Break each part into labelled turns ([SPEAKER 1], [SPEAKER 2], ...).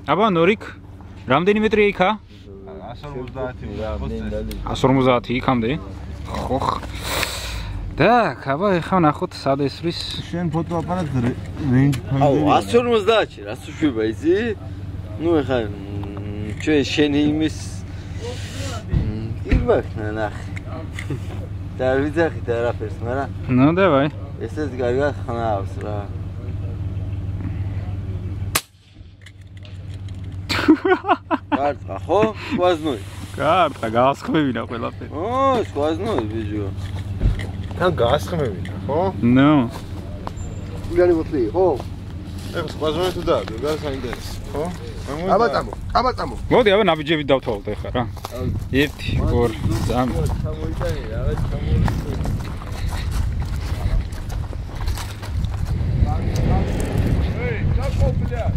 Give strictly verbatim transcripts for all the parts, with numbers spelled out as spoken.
[SPEAKER 1] აბა ნორიკ რამდენი მეტრია იქა? one fifty იქამდე. ხო. Так, აბა ეხლა ნახოთ სად ესვრის.
[SPEAKER 2] შენ ფოტოაპარატ range finder.
[SPEAKER 3] აუ one fifty-ში რას უშვება იცი? ნუ ეხლა ჩვენ შენი იმის ირბაქნა ნახე. და ვიძახით არაფერს, მაგრამ
[SPEAKER 1] ნუ დავაი.
[SPEAKER 3] ესეც კარგად ხნავს რა. კარტა ხო? სვაზნოი.
[SPEAKER 1] კარტა გაასხმევინა ყველაფერი.
[SPEAKER 3] ო, სვაზნოი ბიჭო.
[SPEAKER 2] თან გაასხმევინა, ხო?
[SPEAKER 1] ნუ.
[SPEAKER 2] ულიანი მოთლი, ხო? ეხლა სვაზნოი თუ და გასაინტერესო, ხო? აბა წამო, აბა წამო.
[SPEAKER 1] მოდი, აბა ნაბიჯები დავთვალოთ ეხლა რა. ერთი, ორი, სამი.
[SPEAKER 3] ჩამოიტანე, რა ჩამოიტანე. Эй, какой, блядь?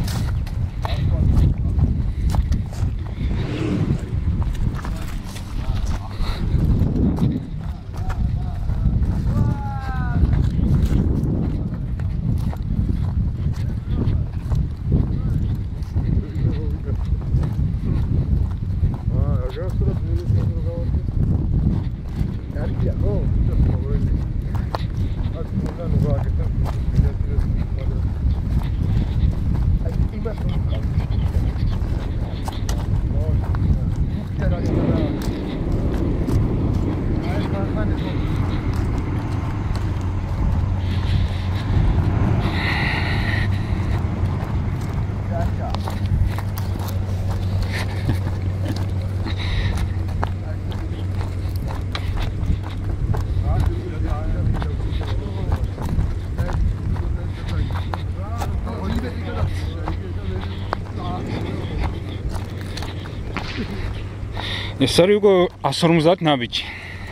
[SPEAKER 1] ეს არის უკვე one fifty ნაბიჯი.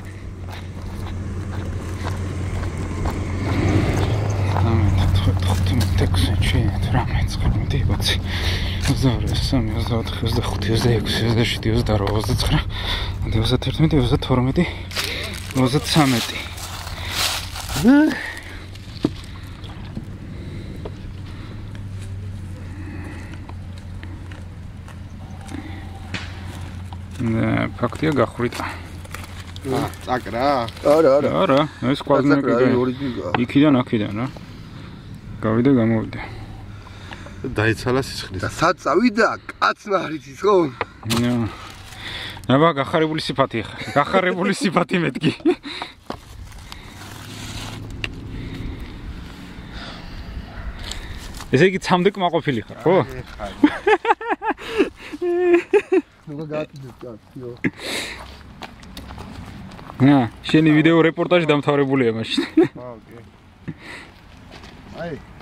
[SPEAKER 1] და ფაქტია გახვრიტა.
[SPEAKER 2] წაკრა?
[SPEAKER 3] არა, არა.
[SPEAKER 1] არა, ეს კვადრატი იქიდან აქიდან რა. გავიდა გამოვიდა.
[SPEAKER 2] დაიცალა სისხლით.
[SPEAKER 3] და სად წავიდა? კაცმა არის ის ხო?
[SPEAKER 1] ნო. აბა გახარებული სიფათი ხა. გახარებული სიფათი მეთქი. ესე იგი ცამდე კმაყოფილი ხარ, ხო?
[SPEAKER 3] ნუ გაატიდე კაცო.
[SPEAKER 1] ნა, შენი ვიდეო რეპორტაჟი დამთავრებულია მაშინ.
[SPEAKER 2] აა, ოკეი. აი